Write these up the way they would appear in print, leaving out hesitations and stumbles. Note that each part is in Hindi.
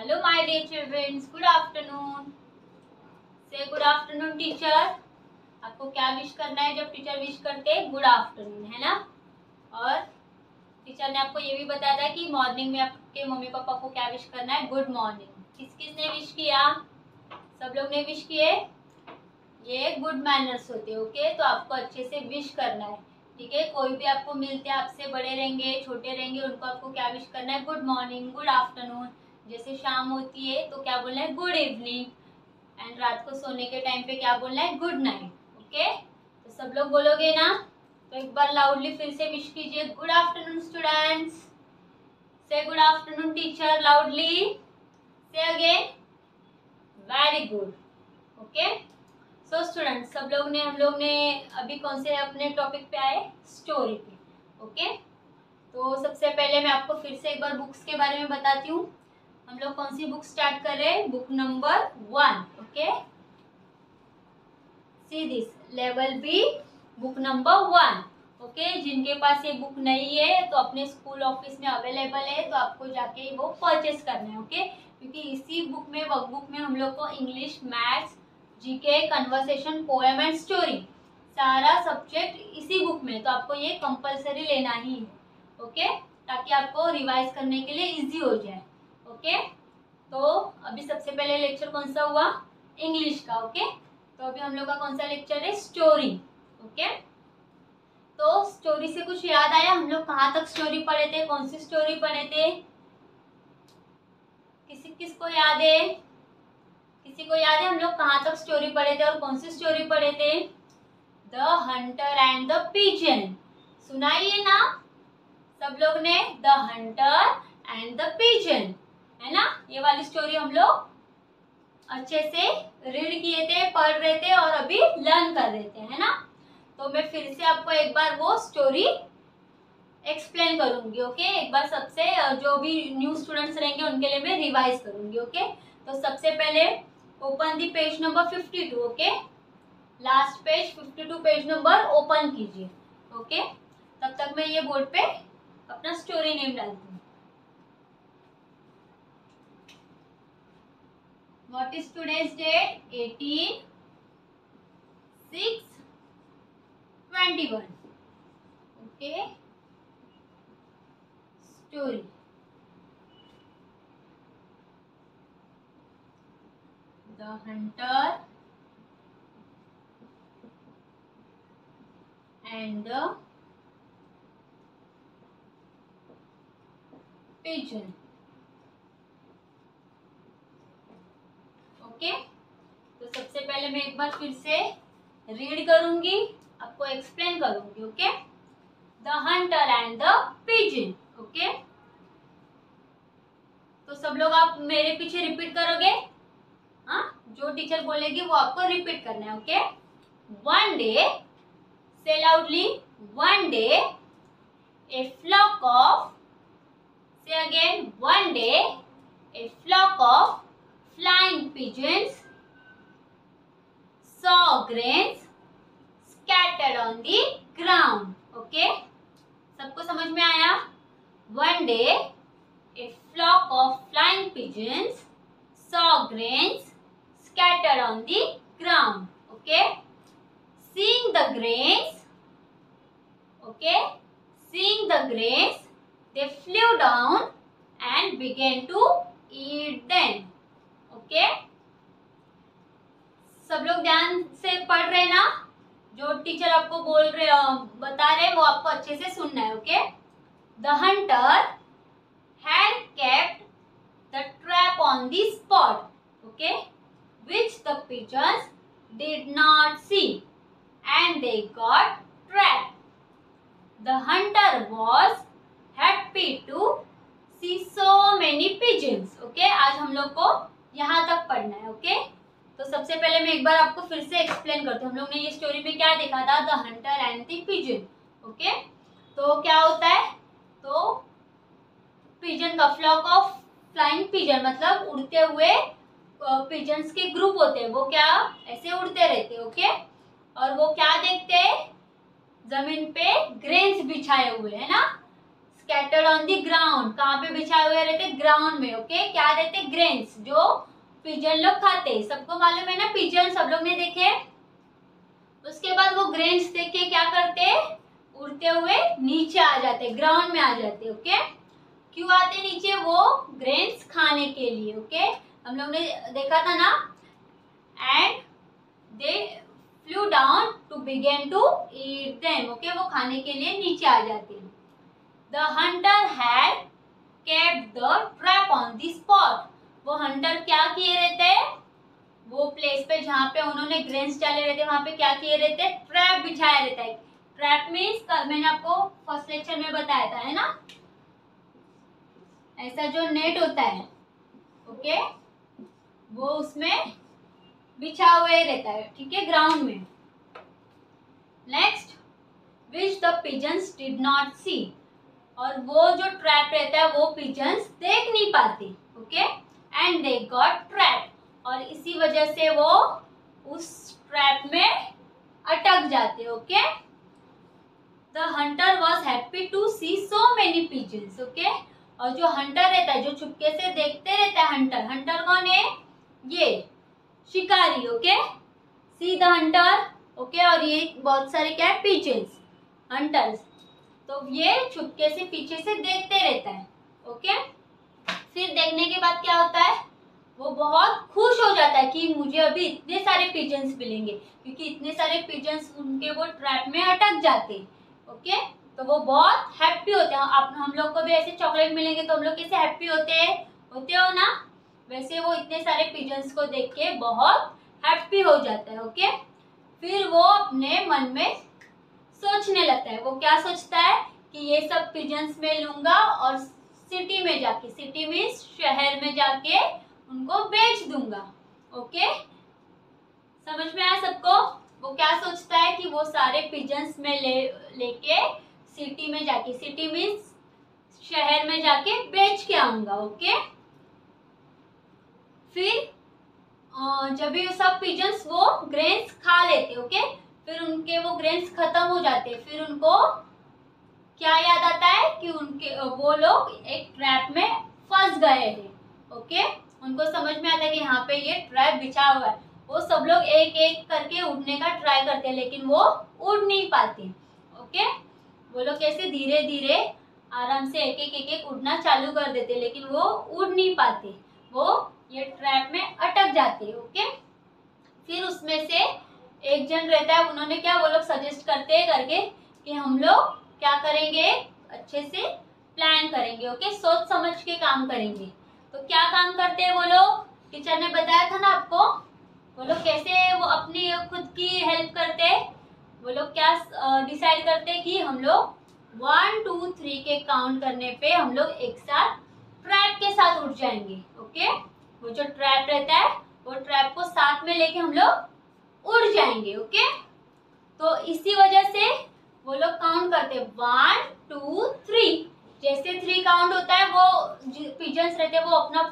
Hello, my dear children. Good afternoon. Say good afternoon, teacher. आपको क्या विश करना है जब टीचर विश करते हैं? गुड आफ्टरनून, है ना? और टीचर ने आपको ये भी बताया था कि मॉर्निंग में आपके मम्मी पापा को क्या विश करना है? Good morning. किस किस ने विश किया? सब लोग ने विश किए। ये गुड मैनर्स होते हैं, ओके? तो आपको अच्छे से विश करना है, ठीक है? कोई भी आपको मिलते हैं, आपसे बड़े रहेंगे, छोटे रहेंगे, उनको आपको क्या विश करना है? Good morning, good afternoon. जैसे शाम होती है तो क्या बोलना है? Good evening. एंड रात को सोने के टाइम पे क्या बोलना है? Good night, okay? तो सब लोग बोलोगे ना? तो एक बार लाउडली फिर से विश कीजिए। Good afternoon students. Say good afternoon teacher loudly. Say again. Very good, okay? So students, हम लोग ने अभी कौन से अपने टॉपिक पे आए? स्टोरी पे, ओके? तो सबसे पहले मैं आपको फिर से एक बार बुक्स के बारे में बताती हूँ। हम लोग कौन सी बुक स्टार्ट कर रहे हैं? Book number 1, okay? See this level B book number 1, okay? जिनके पास ये बुक नहीं है तो अपने स्कूल ऑफिस में अवेलेबल है, तो आपको जाके वो परचेस करना है, ओके? क्योंकि इसी बुक में, वर्कबुक में हम लोग को English, maths, GK, conversation, poem and story सारा सब्जेक्ट इसी बुक में, तो आपको ये कंपलसरी लेना ही है, ओके? ताकि आपको रिवाइज करने के लिए इजी हो जाए, ओके? तो अभी सबसे पहले लेक्चर कौन सा हुआ? इंग्लिश का, ओके? तो अभी हम लोग का कौन सा लेक्चर है? Story, okay? तो स्टोरी से कुछ याद आया? हम लोग कहाँ तक स्टोरी पढ़े थे? कौन सी स्टोरी पढ़े थे? किसको याद है? किसी को याद है हम लोग कहाँ तक स्टोरी पढ़े थे और कौन सी स्टोरी पढ़े थे? The hunter and the pigeon. सुनाइए ना सब लोग ने, the hunter and the pigeon, है ना? ये वाली स्टोरी हम लोग अच्छे से रीड किए थे, पढ़ रहे थे और अभी लर्न कर रहे थे, है ना? तो मैं फिर से आपको एक बार वो स्टोरी एक्सप्लेन करूंगी, ओके? एक बार सबसे जो भी न्यू स्टूडेंट्स रहेंगे उनके लिए मैं रिवाइज करूंगी, ओके? तो सबसे पहले open the page number 52, okay? Last page 52 page number open कीजिए, ओके? तब तक मैं ये बोर्ड पे अपना स्टोरी नेम डालती हूँ। What is today's date? 18/6/21. Okay. Story. The hunter and the pigeon. Okay? तो सबसे पहले मैं एक बार फिर से रीड करूंगी, आपको एक्सप्लेन करूंगी, okay? The hunter and the pigeon, okay? तो सब लोग आप मेरे पीछे रिपीट करोगे, हाँ? जो टीचर बोलेगी वो आपको रिपीट करना है, okay? One day, say loudly, one day a flock of, say again, one day a flock of flying pigeons saw grains scattered on the ground, okay? सबको समझ में आया? One day, a flock of flying pigeons saw grains scattered on the ground, okay? Seeing the grains, okay? Seeing the grains, they flew down and began to eat them. Okay? सब लोग ध्यान से पढ़ रहे ना? जो टीचर आपको बोल रहे, बता रहे, वो आपको अच्छे से सुनना है, okay? The hunter had kept the trap on the spot, okay? Which the pigeons did not see and they got trapped. The hunter was happy to see so many pigeons, okay? आज हम लोग को यहाँ तक पढ़ना है, ओके? तो सबसे पहले मैं एक बार आपको फिर से एक्सप्लेन करती हूँ। हम लोग ने ये स्टोरी में क्या देखा था? The hunter and the pigeon, okay? तो क्या होता है? तो पिजन का, फ्लॉक ऑफ फ्लाइंग पिजन मतलब उड़ते हुए पिजन्स के ग्रुप होते हैं, वो क्या ऐसे उड़ते रहते हैं, ओके? और वो क्या देखते हैं? जमीन पे ग्रेन्स बिछाए हुए, है ना? स्कैटर्ड ऑन द ग्राउंड, कहाँ पे बिछाए हुए रहते? ग्राउंड में, ओके? क्या रहते? ग्रेन्स जो पिजन लोग खाते हैं, सबको मालूम है ना पिजन, सब लोग ने देखे। उसके बाद वो ग्रेन्स देख के क्या करते, उड़ते हुए नीचे आ जाते, ग्राउंड में आ जाते। ओके, क्यों आते नीचे, वो ग्रेन्स खाने के लिए। ओके, हम लोग ने देखा था ना, and they flew down to begin to eat them. Okay, वो खाने के लिए नीचे आ जाते हैं। The hunter had kept the trap on the spot. वो हंटर क्या किए रहते, वो प्लेस पे जहाँ पे उन्होंने ग्रेन्स डाले रहते वहां पे क्या किए रहते, ट्रैप बिछाया रहता है। ट्रैप मीन्स मैंने आपको फर्स्ट लेक्चर में बताया था, है ना, ऐसा जो नेट होता है। ओके, वो उसमें बिछा हुए रहता है, ठीक है, ग्राउंड में। Next, which the pigeons did not see. और वो जो ट्रैप रहता है वो पिजन्स देख नहीं पाते। Okay, and they got trap, और इसी वजह से वो उस ट्रैप में अटक जाते। Okay, the hunter was happy to see so many pigeons. Okay, और जो हंटर रहता है, जो चुपके से देखते रहता है, हंटर, हंटर कौन है, ये शिकारी। Okay, see the hunter. Okay, और ये बहुत सारे क्या है, पिजन्स, हंटर्स। तो ये चुपके से पीछे से देखते रहता है। ओके, फिर देखने के बाद क्या होता है, वो बहुत खुश हो जाता है कि मुझे अभी इतने सारे पिजन्स मिलेंगे, क्योंकि इतने सारे पिजन्स उनके वो ट्रैप में अटक जाते। ओके, तो वो बहुत हैप्पी होते हैं। आप हम लोग को भी ऐसे चॉकलेट मिलेंगे तो हम लोग कैसे हैप्पी होते हो ना, वैसे वो इतने सारे पिजन्स को देख के बहुत हैप्पी हो जाता है। ओके, फिर वो अपने मन में सोचने लगता है। वो क्या सोचता है कि ये सब पिजन्स में लूंगा और सिटी में जाके, सिटी मीन्स शहर में जाके उनको बेच दूंगा। ओके, समझ में आया सबको। वो क्या सोचता है कि वो सारे पिजन्स में लेके सिटी में जाके, सिटी मीन्स शहर में जाके बेच के आऊंगा। ओके, फिर जब ये सब पिजन्स वो ग्रेन्स खा लेते, ओके, फिर उनके वो ग्रेन्स खत्म हो जाते, फिर उनको क्या याद आता है कि उनके वो लोग एक ट्रैप में फंस गए थे। ओके, उनको समझ में आता है कि यहाँ पे ये ट्रैप बिछा हुआ है। वो सब लोग एक एक करके उड़ने का ट्राई करते हैं, लेकिन वो उड़ नहीं पाते। ओके, वो लोग कैसे धीरे धीरे आराम से एक एक उड़ना चालू कर देते, लेकिन वो उड़ नहीं पाते, वो ये ट्रैप में अटक जाते। ओके, फिर उसमें से एक जन रहता है, उन्होंने क्या, वो लोग सजेस्ट करते करके कि हम लोग क्या करेंगे, अच्छे से प्लान करेंगे। ओके, सोच समझ के काम करेंगे। तो क्या काम करते हैं वो लोग, टीचर ने बताया था ना आपको, वो लोग कैसे वो अपनी खुद की हेल्प करते हैं। वो लोग क्या डिसाइड करते हैं कि हम लोग 1 2 3 के काउंट करने पे हम लोग एक साथ ट्रैप के साथ उठ जाएंगे। ओके, वो जो ट्रैप रहता है वो ट्रैप को साथ में लेके हम लोग उड़ जाएंगे। ओके, तो इसी वजह से वो लोग काउंट करते 1 2 3। जैसे 3 काउंट होता है, वो पिजन्स रहते हैं वो अपना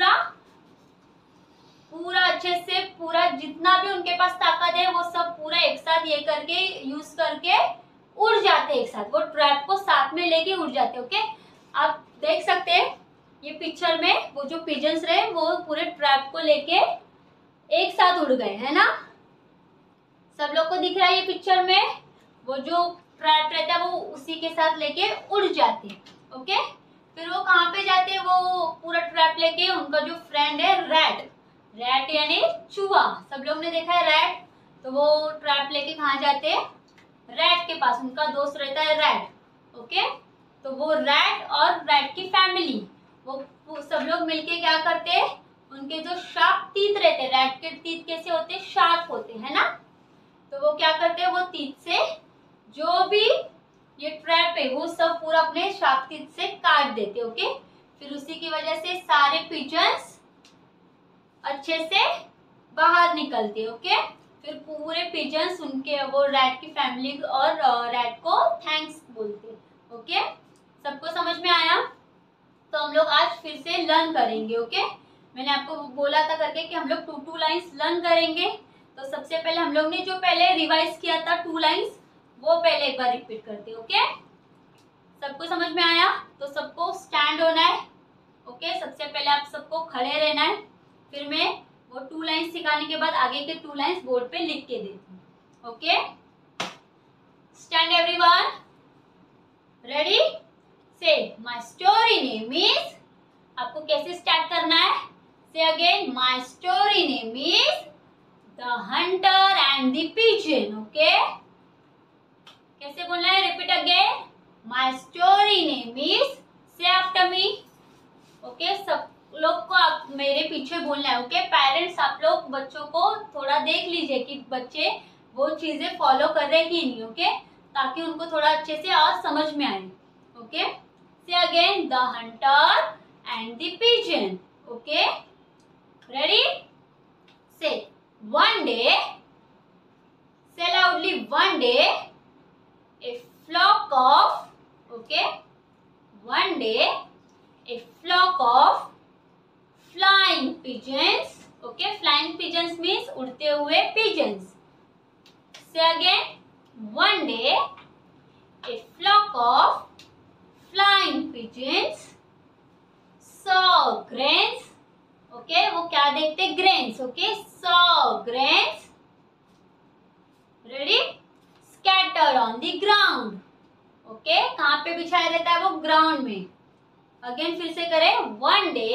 पूरा अच्छे से, पूरा जितना भी उनके पास ताकत है वो सब पूरा एक साथ ये करके यूज करके उड़ जाते एक साथ, वो ट्रैप को साथ में लेके उड़ जाते। ओके, आप देख सकते हैं ये पिक्चर में वो जो पिजन्स रहे वो पूरे ट्रैप को लेके एक साथ उड़ गए, है ना, सब लोग को दिख रहा है ये पिक्चर में। वो जो ट्रैप रहता है वो उसी के साथ लेके उड़ जाते हैं। ओके, फिर वो कहाँ पे जाते हैं, वो पूरा ट्रैप लेके उनका जो फ्रेंड है रैट यानी चूहा, सब लोग ने देखा है रैट, तो वो ट्रैप लेके कहाँ जाते हैं, रैट के पास, उनका दोस्त रहता है रैट। ओके, तो वो रैट और रैट की फैमिली वो सब लोग मिलके क्या करते हैं, उनके जो शार्प टीथ रहते हैं, रैट के टीथ कैसे होते हैं, शार्प होते हैं ना, तो वो क्या करते हैं, वो टीथ से जो भी ये ट्रैप है वो सब पूरा अपने शार्प टीथ से काट देते। ओके, फिर उसी की वजह से सारे पिजन्स अच्छे से बाहर निकलते। ओके, फिर पूरे पिजन्स उनके वो रैट की फैमिली और रैट को थैंक्स बोलते। ओके, सबको समझ में आया। तो हम लोग आज फिर से लर्न करेंगे। ओके, मैंने आपको बोला था करके कि हम लोग 2 लाइन्स लर्न करेंगे। तो सबसे पहले हम लोग ने जो पहले रिवाइज किया था 2 लाइन्स, वो पहले एक बार रिपीट करते हैं। ओके, सबको समझ में आया, तो सबको स्टैंड होना है। ओके, सबसे पहले आप सबको खड़े रहना है, फिर मैं वो 2 लाइन्स सिखाने के बाद आगे के 2 लाइन्स बोर्ड पे लिख के देती हूँ। Okay, stand everyone, ready, say my story name is, आपको कैसे स्टार्ट करना है, say again, my story name is the hunter and the pigeon. Okay, कैसे बोलना है, repeat again, my story name is, say after me. Okay, सब लोग को आप मेरे पीछे बोलना है। ओके, पेरेंट्स आप लोग बच्चों को थोड़ा देख लीजिए कि बच्चे वो चीजें फॉलो कर रहे कि नहीं। ओके, ताकि उनको थोड़ा अच्छे से और समझ में आए। Okay, say again, the hunter and the pigeon. Okay, ready, say one day, say loudly, one day a flock of, okay, one day a flock of flying pigeons, okay, flying pigeons means उड़ते हुए pigeons. Say again, one day a flock of flying pigeons saw grains, okay, वो क्या देखते, grains. Okay, saw grains, ready, scattered on the ground. Okay, कहाँ पे बिछाया रहता है वो, ग्राउंड में। अगेन फिर से करें, one day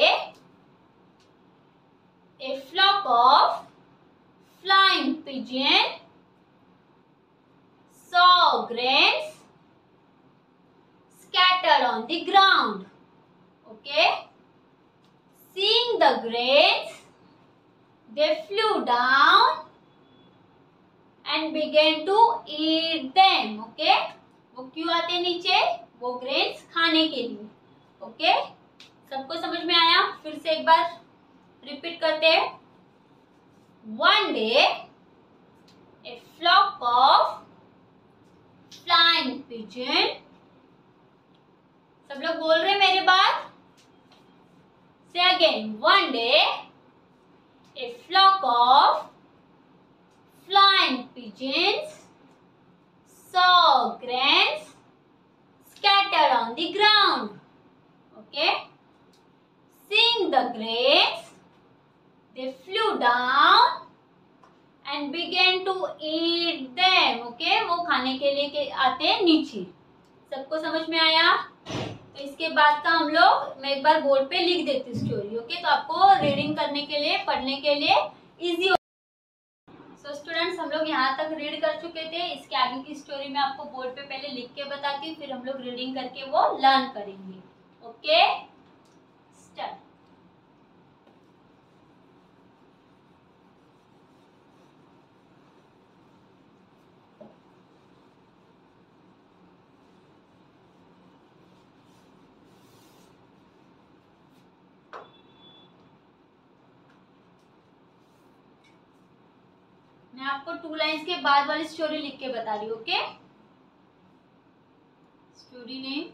a flock of flying pigeon saw grains scattered on the ground. Okay, seeing the grains, they flew down and began to eat them. Okay, वो क्यों आते नीचे, वो ग्रेन्स खाने के लिए। ओके, सबको समझ में आया, फिर से एक बार रिपीट करते हैं, one day a flock of flying pigeon, सब लोग बोल रहे मेरे बात, say again, one day a flock of flying pigeons saw grains scattered on the ground. Okay, seeing the grains, they flew down and began to eat them. Okay, वो खाने के लिए आते हैं नीचे। सबको समझ में आया? तो इसके बाद का हम लोग, मैं एक बार बोर्ड पे लिख देती हूँ स्टोरी। ओके, तो आपको रीडिंग करने के लिए, पढ़ने के लिए इजी हो। सो स्टूडेंट्स, हम लोग यहाँ तक रीड कर चुके थे। इसके आगे की स्टोरी मैं आपको बोर्ड पे पहले लिख के बताती हूँ, फिर हम लोग रीडिंग करके वो लर्न करेंगे। Okay, start. मैं आपको 2 लाइन्स के बाद वाली स्टोरी लिख के बता रही हूँ। Okay, story name,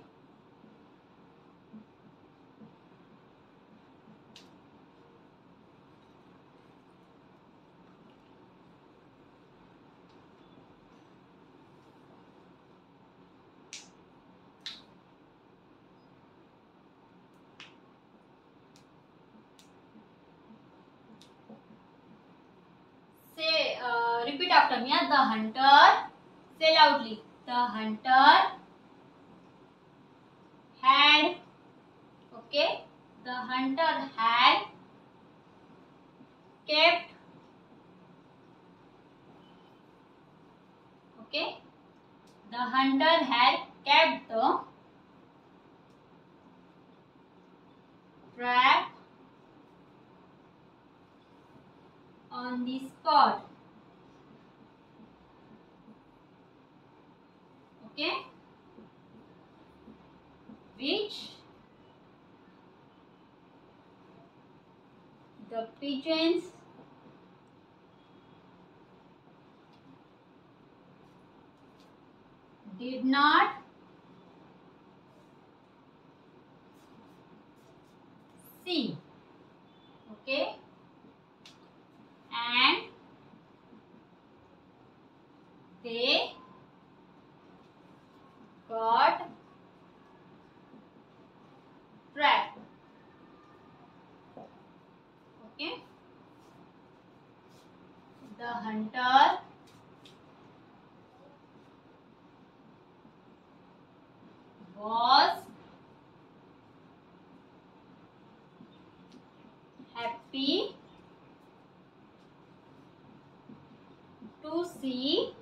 repeat after me. The hunter, say loudly, the hunter had, okay, the hunter had kept, okay, the hunter had kept the trap on the spot. Okay, which the pigeons did not see. Okay, and they got trapped. Okay, the hunter was happy to see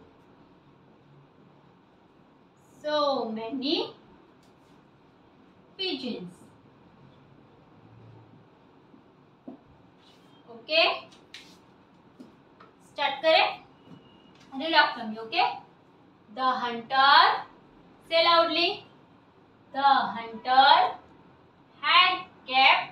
so many pigeons. Okay, start करें. Read after me. Okay, the hunter, say loudly, the hunter had kept,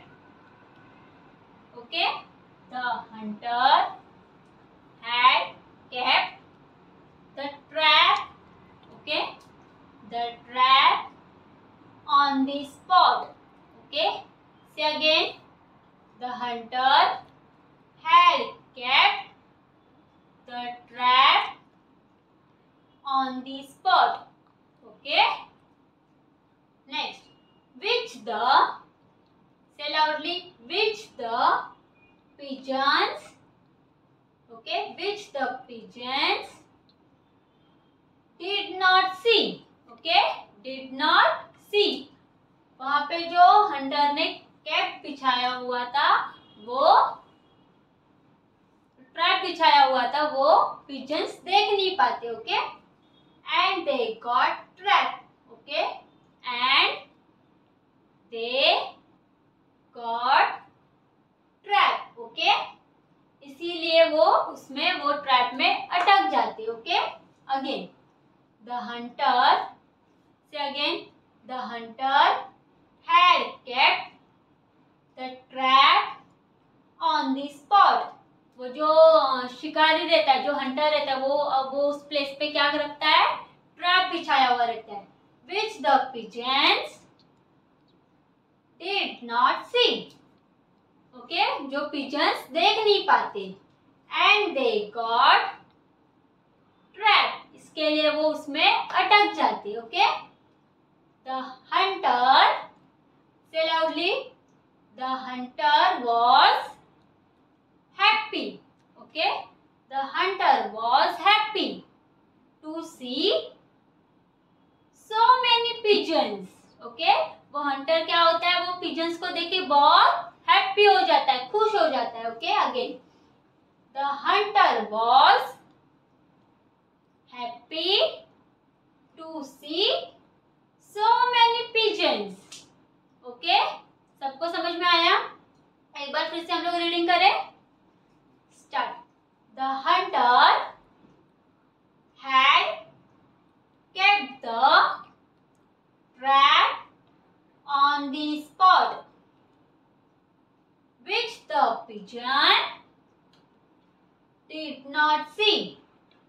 okay, the hunter had kept the trap, okay, the trap on the spot. Okay, say again, the hunter had kept the trap on the spot. Okay, next, which the, say loudly, which the pigeons, okay, which the pigeons did not see. Okay, did not see. वहां पे जो हंटर ने कैप बिछाया हुआ था, वो ट्रैप बिछाया हुआ था, वो पिजन्स देख नहीं पाते. Okay, and they got trap. Okay, and they got trap. Okay, इसीलिए वो उसमें, वो ट्रैप में अटक जाते. Okay, again, the hunter, say again, the hunter had kept the trap on the spot. वो जो शिकारी रहता है, जो हंटर रहता है, वो उस प्लेस पे क्या रखता है, ट्रैप बिछाया हुआ रहता है. Which the pigeons did not see. Okay, जो pigeons देख नहीं पाते. And they got trap. इसके लिए वो उसमें अटक जाते. Okay, the hunter, say loudly, the hunter was happy. Okay, the hunter was happy to see so many pigeons. Okay, वो हंटर क्या होता है, वो पिजन्स को देख के बहुत हैप्पी हो जाता है, खुश हो जाता है. Okay, again, the hunter was happy to see so many pigeons. Okay, सबको समझ में आया? एक बार फिर से हम लोग रीडिंग करें. Start. The hunter had kept the trap on the spot, which the pigeon did not see,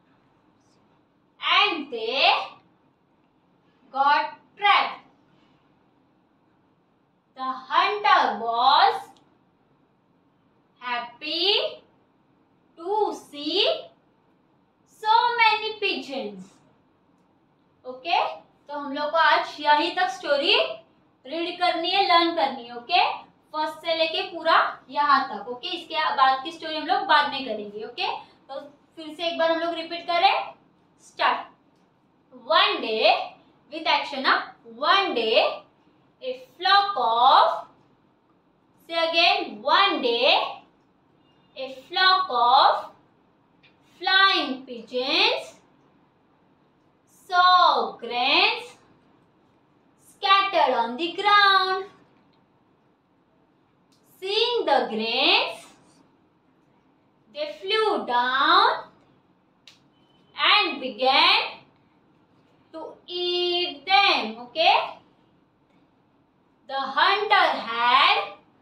and they got trapped. The hunter was happy to see so many pigeons. Okay, तो हम लोग को आज यहीं तक स्टोरी रीड करनी है, लर्न करनी है. ओके, फर्स्ट से लेके पूरा यहाँ तक. ओके, इसके बाद की स्टोरी हम लोग बाद में करेंगे. ओके, तो फिर से एक बार हम लोग रिपीट करें. Start. One day, with action. One day, a flock of, say again, one day, a flock of flying pigeons saw grains scattered on the ground. Seeing the grains, they flew down and began to eat them. Okay, the hunter had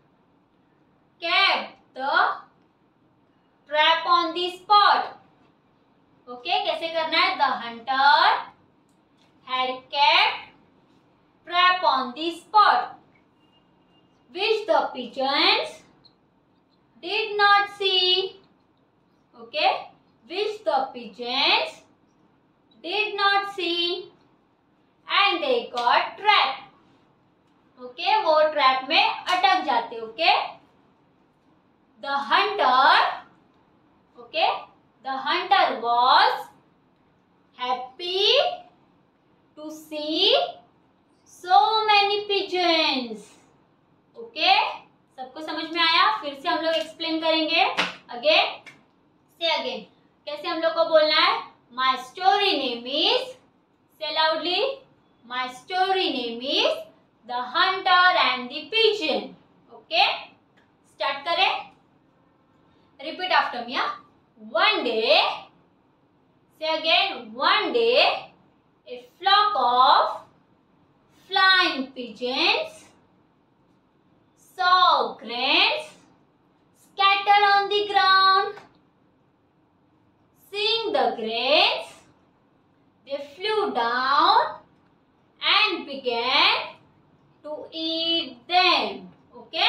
kept the trap on the spot. Okay, कैसे करना है? The hunter had kept trap on the spot, which the pigeons did not see. Okay, which the pigeons did not see, and they got trapped. Okay, वो ट्रैप में अटक जाते. Okay, The hunter, okay, the hunter was happy to see so many pigeons. Okay, सबको समझ में आया? फिर से हम लोग एक्सप्लेन करेंगे. अगेन, से अगेन. कैसे हम लोग को बोलना है? My story name is, say loudly, my story name is The Hunter and the Pigeon. Okay, start करें. Repeat after me. One day, say again, one day, a flock of flying pigeons saw grains scattered on the ground. Seeing the grains, they flew down and began to eat them. Okay?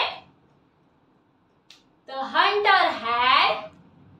The hunter had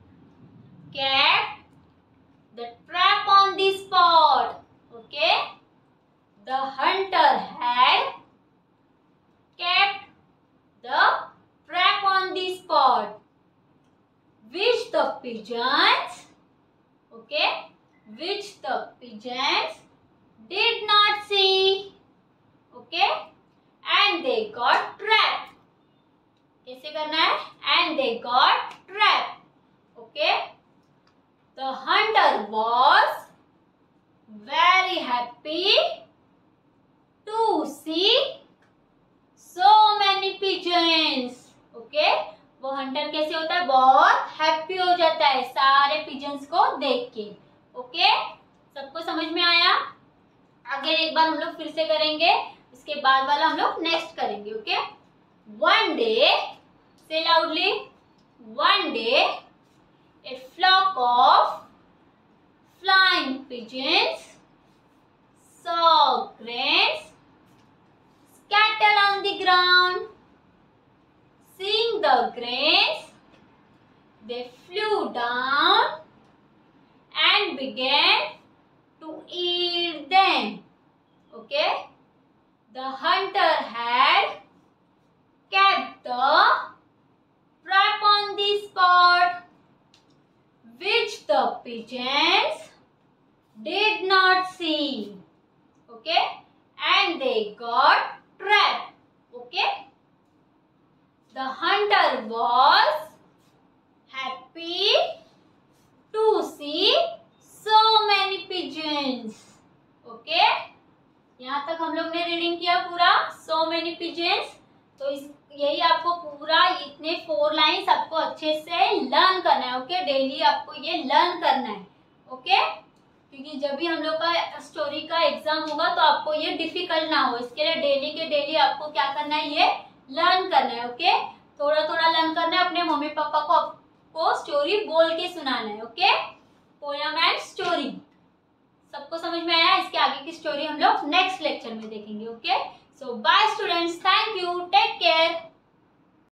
kept the trap on the spot. Okay? The hunter had kept the trap on the spot, which the pigeons, okay, which the pigeons did not see. Okay? And they got trapped. कैसे करना है? And they got trapped. Okay? The hunter was very happy to see so many pigeons. Okay? वो हंटर कैसे होता है? बहुत हैप्पी हो जाता है सारे पिजन्स को देख के. ओके, सबको समझ में आया? आगे एक बार हम लोग फिर से करेंगे, इसके बाद वाला हम लोग नेक्स्ट करेंगे. Okay, one day, say loudly, one day a flock of flying pigeons saw grains scattered on the ground. Seeing the grains, they flew down and began to eat them. Okay? The hunter had kept the trap on the spot, which the pigeons did not see. Okay? And they got trapped. Okay? The hunter was happy to see so many pigeons. Okay? यहाँ तक हम लोग ने रीडिंग किया पूरा so many pigeons. तो यही आपको पूरा इतने 4 लाइन्स आपको अच्छे से लर्न करना है. ओके, डेली आपको ये लर्न करना है. ओके, क्योंकि जब भी हम लोग का स्टोरी का एग्जाम होगा तो आपको ये डिफिकल्ट ना हो, इसके लिए डेली के डेली आपको क्या करना है? ये लर्न करना है. ओके, थोड़ा थोड़ा लर्न करना है. अपने मम्मी पापा को आपको स्टोरी बोल के सुनाना है. Okay, poem and story. सबको समझ में आया? इसके आगे की स्टोरी हम लोग नेक्स्ट लेक्चर में देखेंगे. Okay, so bye students, thank you, take care.